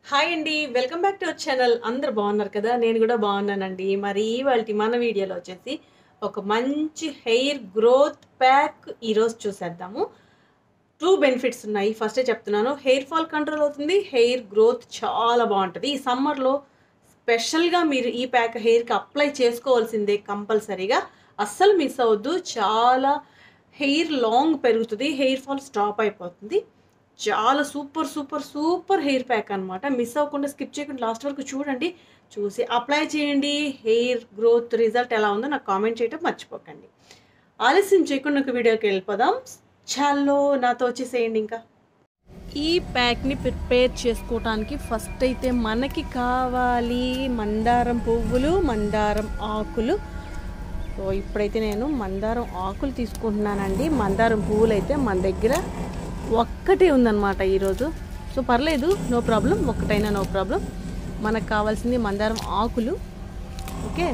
Hi అండి. Welcome back to our channel. అందరూ బాగున్నారు కదా! నేను కూడా బాగున్నానండి. మరి ఇవాల్టి మన వీడియోలో వచ్చేసి ఒక మంచి హెయిర్ గ్రోత్ ప్యాక్ ఈరోజు చూసేద్దాము. 2 బెనిఫిట్స్ ఉన్నాయి. ఫస్టే చెప్తున్నాను. హెయిర్ ఫాల్ కంట్రోల్ అవుతుంది. హెయిర్ గ్రోత్ చాలా బాగుంటది. ఈ సమ్మర్‌లో స్పెషల్‌గా మీరు ఈ ప్యాక్ హెయిర్‌కి అప్లై చేసుకోవాల్సిందే కంపల్సరీగా. అస్సలు మిస్ అవ్వద్దు. చాలా హెయిర్ లాంగ్ పెరుగుతది. హెయిర్ ఫాల్ స్టాప్ అయిపోతుంది. చాలా సూపర్ హెయిర్ ప్యాక్ అనమాట. మిస్ అవ్వకుండా స్కిప్ చేయకుండా లాస్ట్ వరకు చూడండి. చూసి అప్లై చేయండి. హెయిర్ గ్రోత్ రిజల్ట్ ఎలా ఉందో నాకు కామెంట్ చేయడం మర్చిపోకండి. ఆలస్యం చేయకుండా ఒక వీడియోకి వెళ్ళిపోదాం. చలో నాతో వచ్చేసేయండి ఇంకా. ఈ ప్యాక్ని ప్రిపేర్ చేసుకోవడానికి ఫస్ట్ అయితే మనకి కావాలి మందారం పువ్వులు, మందారం ఆకులు. సో ఇప్పుడైతే నేను మందారం ఆకులు తీసుకుంటున్నానండి. మందారం పువ్వులు అయితే మన దగ్గర ఒక్కటే ఉందన్నమాట ఈరోజు. సో పర్లేదు, నో ప్రాబ్లం, ఒక్కటైనా నో ప్రాబ్లం. మనకు కావాల్సింది మందారం ఆకులు. ఓకే,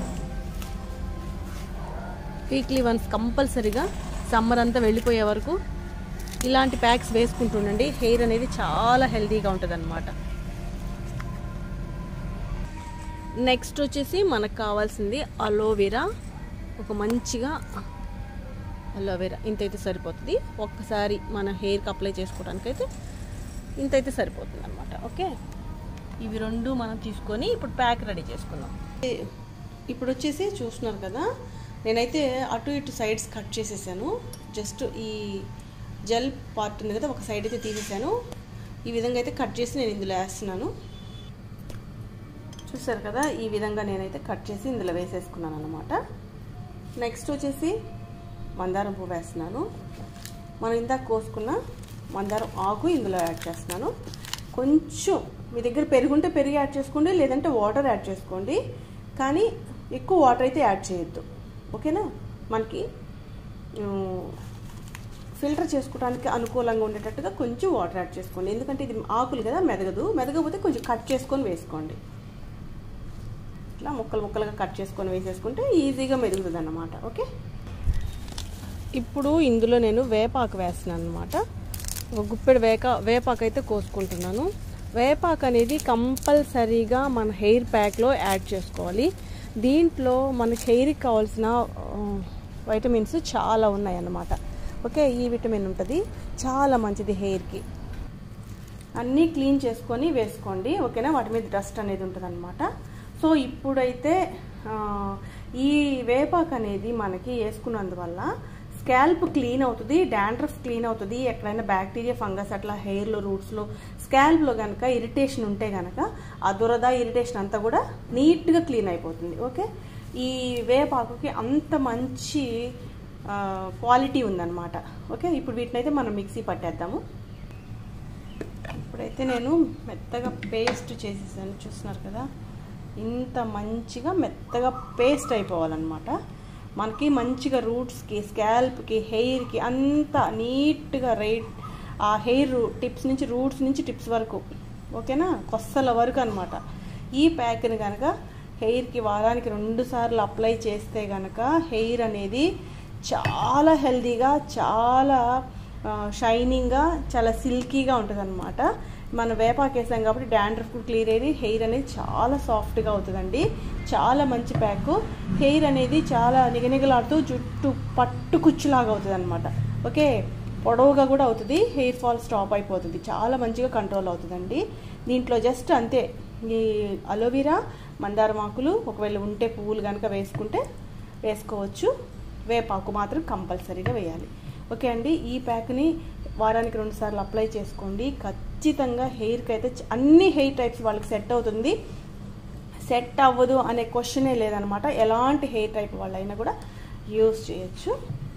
వీక్లీ వన్స్ కంపల్సరీగా సమ్మర్ అంతా వెళ్ళిపోయే వరకు ఇలాంటి ప్యాక్స్ వేసుకుంటుండండి. హెయిర్ అనేది చాలా హెల్తీగా ఉంటుంది అన్నమాట. నెక్స్ట్ వచ్చేసి మనకు కావాల్సింది అలోవెరా. ఒక మంచిగా అలోవెరా ఇంతైతే సరిపోతుంది. ఒక్కసారి మన హెయిర్కి అప్లై చేసుకోవడానికైతే ఇంతైతే సరిపోతుంది అనమాట. ఓకే, ఇవి రెండు మనం తీసుకొని ఇప్పుడు ప్యాక్ రెడీ చేసుకుందాం. ఇప్పుడు వచ్చేసి చూస్తున్నారు కదా, నేనైతే అటు ఇటు సైడ్స్ కట్ చేసేసాను. జస్ట్ ఈ జెల్ పార్ట్ ఉంది కదా, ఒక సైడ్ అయితే తీసేసాను. ఈ విధంగా అయితే కట్ చేసి నేను ఇందులో వేస్తున్నాను. చూసారు కదా, ఈ విధంగా నేనైతే కట్ చేసి ఇందులో వేసేసుకున్నాను అనమాట. నెక్స్ట్ వచ్చేసి మందారం పువ్వు వేస్తున్నాను. మనం ఇందాక కోసుకున్న మందారం ఆకు ఇందులో యాడ్ చేస్తున్నాను. కొంచెం మీ దగ్గర పెరుగుంటే పెరుగు యాడ్ చేసుకోండి, లేదంటే వాటర్ యాడ్ చేసుకోండి. కానీ ఎక్కువ వాటర్ అయితే యాడ్ చేయొద్దు. ఓకేనా, మనకి ఫిల్టర్ చేసుకోవడానికి అనుకూలంగా ఉండేటట్టుగా కొంచెం వాటర్ యాడ్ చేసుకోండి. ఎందుకంటే ఇది ఆకులు కదా, మెదగకపోతే కొంచెం కట్ చేసుకొని వేసుకోండి. ఇట్లా ముక్కలుగా కట్ చేసుకొని వేసేసుకుంటే ఈజీగా మెరుగుతుంది అన్నమాట. ఓకే, ఇప్పుడు ఇందులో నేను వేపాకు వేస్తున్నాను అనమాట. ఒక గుప్పెడు వేపాకు అయితే కోసుకుంటున్నాను. వేపాకు అనేది కంపల్సరీగా మన హెయిర్ ప్యాక్లో యాడ్ చేసుకోవాలి. దీంట్లో మనకి హెయిర్కి కావాల్సిన వైటమిన్స్ చాలా ఉన్నాయన్నమాట. ఓకే, ఈ విటమిన్ ఉంటుంది, చాలా మంచిది హెయిర్కి. అన్నీ క్లీన్ చేసుకొని వేసుకోండి. ఓకేనా, వాటి మీద డస్ట్ అనేది ఉంటుంది అనమాట. సో ఇప్పుడైతే ఈ వేపాకు అనేది మనకి వేసుకున్నందువల్ల స్కాల్ప్ క్లీన్ అవుతుంది, డాండ్రఫ్ క్లీన్ అవుతుంది. ఎక్కడైనా బ్యాక్టీరియా, ఫంగస్ అట్లా హెయిర్లో, రూట్స్లో, స్కాల్ప్లో కనుక ఇరిటేషన్ ఉంటే కనుక ఆ దురద, ఇరిటేషన్ అంతా కూడా నీట్గా క్లీన్ అయిపోతుంది. ఓకే, ఈ వేపాకుకి అంత మంచి క్వాలిటీ ఉందన్నమాట. ఓకే, ఇప్పుడు వీటిని అయితే మనం మిక్సీ పట్టేద్దాము. ఇప్పుడైతే నేను మెత్తగా పేస్ట్ చేసేసాను. చూస్తున్నారు కదా, ఇంత మంచిగా మెత్తగా పేస్ట్ అయిపోవాలన్నమాట. మనకి మంచిగా రూట్స్కి, స్కాల్ప్కి, హెయిర్కి అంతా నీట్గా ఆ హెయిర్ టిప్స్ నుంచి, రూట్స్ నుంచి టిప్స్ వరకు, ఓకేనా, కొస్సల వరకు అనమాట. ఈ ప్యాక్ని కనుక హెయిర్కి వారానికి 2 సార్లు అప్లై చేస్తే కనుక హెయిర్ అనేది చాలా హెల్తీగా, చాలా షైనింగ్గా, చాలా సిల్కీగా ఉంటుంది అనమాట. మనం వేపాకు వేసాం కాబట్టి డాండ్రఫ్ క్లియర్ అయ్యి హెయిర్ అనేది చాలా సాఫ్ట్గా అవుతుందండి. చాలా మంచి ప్యాక్. హెయిర్ అనేది చాలా నిగనిగలాడుతూ జుట్టు పట్టు కుచ్చులాగా అవుతుంది అనమాట. ఓకే, పొడవుగా కూడా అవుతుంది. హెయిర్ ఫాల్ స్టాప్ అయిపోతుంది. చాలా మంచిగా కంట్రోల్ అవుతుందండి. దీంట్లో జస్ట్ అంతే, ఈ అలోవెరా, మందారం ఆకులు, ఒకవేళ ఉంటే పువ్వులు కనుక వేసుకోవచ్చు. వేపాకు మాత్రం కంపల్సరీగా వేయాలి. ఓకే అండి, ఈ ప్యాక్ని వారానికి 2 సార్లు అప్లై చేసుకోండి. ఖచ్చితంగా హెయిర్కి అయితే అన్ని హెయిర్ టైప్స్ వాళ్ళకి సెట్ అవుతుంది. సెట్ అవ్వదు అనే క్వశ్చనే లేదనమాట. ఎలాంటి హెయిర్ టైప్ వాళ్ళైనా కూడా యూస్ చేయొచ్చు.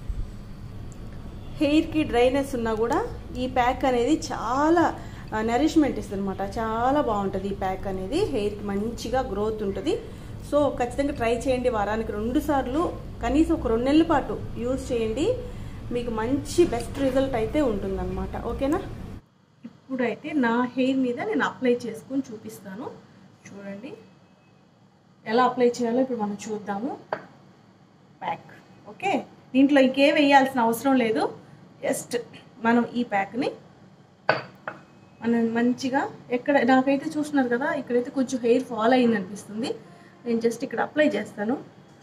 హెయిర్కి డ్రైనెస్ ఉన్నా కూడా ఈ ప్యాక్ అనేది చాలా నరిష్మెంట్ ఇస్తుంది అనమాట. చాలా బాగుంటుంది ఈ ప్యాక్ అనేది. హెయిర్కి మంచిగా గ్రోత్ ఉంటుంది. సో ఖచ్చితంగా ట్రై చేయండి. వారానికి 2 సార్లు కనీసం ఒక 2 నెలల పాటు యూస్ చేయండి. మీకు మంచి బెస్ట్ రిజల్ట్ అయితే ఉంటుందన్నమాట. ఓకేనా, ఇప్పుడైతే నా హెయిర్ మీద నేను అప్లై చేసుకొని చూపిస్తాను. చూడండి ఎలా అప్లై చేయాలో ఇప్పుడు మనం చూద్దాము. ప్యాక్ ఓకే, దీంట్లో ఇంకేం వేయాల్సిన అవసరం లేదు. జస్ట్ మనం ఈ ప్యాక్ని మంచిగా ఎక్కడ నాకైతే చూస్తున్నారు కదా, ఇక్కడైతే కొంచెం హెయిర్ ఫాల్ అయింది అనిపిస్తుంది. నేను జస్ట్ ఇక్కడ అప్లై చేస్తాను.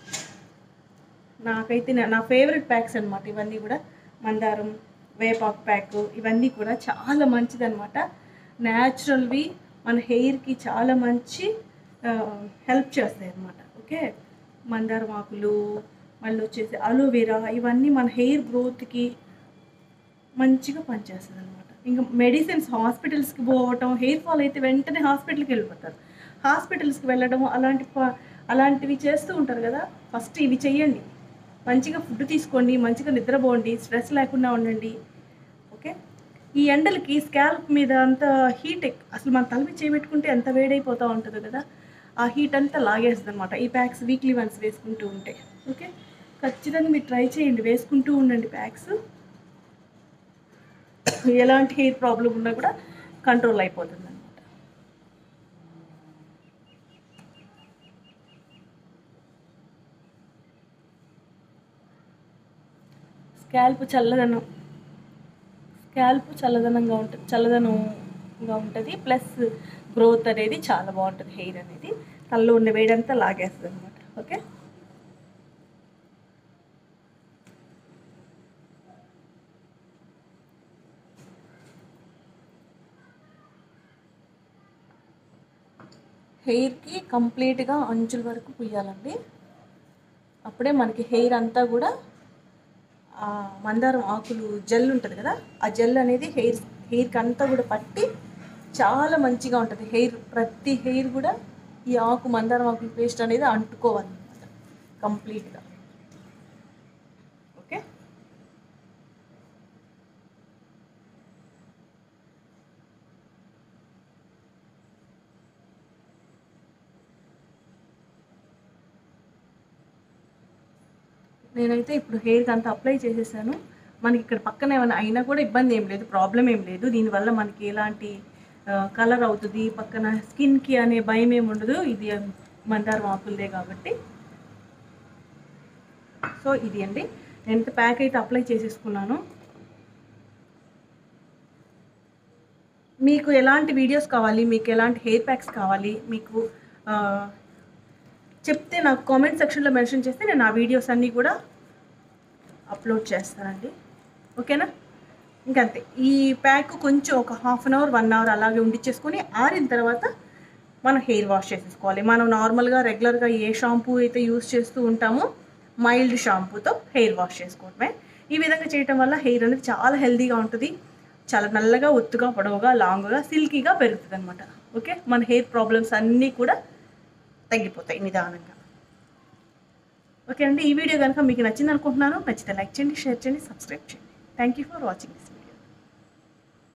నాకైతే నా ఫేవరెట్ ప్యాక్స్ అనమాట ఇవన్నీ కూడా. మందారం, వేపాకు ప్యాక్ ఇవన్నీ కూడా చాలా మంచిది అనమాట. న్యాచురల్వి, మన హెయిర్కి చాలా మంచి హెల్ప్ చేస్తాయి అన్నమాట. ఓకే, మందారం ఆకులు, మళ్ళీ వచ్చేసి అలోవెరా, ఇవన్నీ మన హెయిర్ గ్రోత్కి మంచిగా పనిచేస్తుంది అనమాట. ఇంకా మెడిసిన్స్, హాస్పిటల్స్కి పోవటం, హెయిర్ ఫాల్ అయితే వెంటనే హాస్పిటల్కి వెళ్ళిపోతారు. హాస్పిటల్స్కి వెళ్ళడం అలాంటివి చేస్తూ ఉంటారు కదా. ఫస్ట్ ఇవి చెయ్యండి. మంచిగా ఫుడ్ తీసుకోండి, మంచిగా నిద్రపోండి, స్ట్రెస్ లేకుండా ఉండండి. ఓకే, ఈ ఎండలకి స్కాల్ప్ మీద అంత హీట్ అసలు మన తల మీద చేయబెట్టుకుంటే ఎంత వేడైపోతూ ఉంటుంది కదా, ఆ హీట్ అంతా లాగేస్తుంది అనమాట ఈ ప్యాక్స్ వీక్లీ వన్స్ వేసుకుంటూ ఉంటే. ఓకే, ఖచ్చితంగా మీరు ట్రై చేయండి, వేసుకుంటూ ఉండండి ప్యాక్స్. ఎలాంటి హెయిర్ ప్రాబ్లం ఉన్నా కూడా కంట్రోల్ అయిపోతుంది అనమాట. స్కాల్ప్ చల్లదనంగా ఉంటుంది. ప్లస్ గ్రోత్ అనేది చాలా బాగుంటుంది. హెయిర్ అనేది తలలో ఉన్న వేడంతా లాగేస్తుంది అనమాట. ఓకే, హెయిర్కి కంప్లీట్గా అంచుల వరకు పుయ్యాలండి. అప్పుడే మనకి హెయిర్ అంతా కూడా మందారం ఆకులు జెల్ ఉంటుంది కదా, ఆ జెల్ అనేది హెయిర్కి అంతా కూడా పట్టి చాలా మంచిగా ఉంటుంది. ప్రతి హెయిర్ కూడా ఈ మందారం ఆకుల పేస్ట్ అనేది అంటుకోవాలన్నమాట కంప్లీట్గా. ఓకే, నేనైతే ఇప్పుడు హెయిర్కి అంతా అప్లై చేసేసాను. మనకి ఇక్కడ పక్కన ఏమైనా అయినా కూడా ఇబ్బంది ఏం లేదు, ప్రాబ్లం ఏం లేదు. దీనివల్ల మనకి ఎలాంటి కలర్ అవుతుంది, పక్కన స్కిన్కి అనే భయం ఏమి ఉండదు. ఇది మందారం ఆకులదే కాబట్టి. సో ఇది అండి, నేను ప్యాక్ అయితే అప్లై చేసేసుకున్నాను. మీకు ఎలాంటి వీడియోస్ కావాలి, మీకు ఎలాంటి హెయిర్ ప్యాక్స్ కావాలి, మీకు చెప్తే నాకు కామెంట్ సెక్షన్లో మెన్షన్ చేస్తే నేను ఆ వీడియోస్ అన్నీ కూడా అప్లోడ్ చేస్తానండి. ఓకేనా, ఇంకంతే. ఈ ప్యాక్ కొంచెం ఒక హాఫ్ అన్ అవర్ 1 అవర్ అలాగే ఉండిచ్చేసుకొని ఆరిన తర్వాత మనం హెయిర్ వాష్ చేసేసుకోవాలి. మనం నార్మల్గా రెగ్యులర్గా ఏ షాంపూ అయితే యూస్ చేస్తూ ఉంటామో మైల్డ్ షాంపూతో హెయిర్ వాష్ చేసుకోవడమే. ఈ విధంగా చేయటం వల్ల హెయిర్ అనేది చాలా హెల్తీగా ఉంటుంది. చాలా నల్లగా, ఒత్తుగా, పొడవుగా, లాంగ్గా, సిల్కీగా పెరుగుతుంది అనమాట. ఓకే, మన హెయిర్ ప్రాబ్లమ్స్ అన్నీ కూడా తగ్గిపోతాయి నిదానంగా. ఓకే అండి, ఈ వీడియో కనుక మీకు నచ్చింది అనుకుంటున్నాను. నచ్చితే లైక్ చేయండి, షేర్ చేయండి, సబ్స్క్రైబ్ చేయండి. Thank you for watching this.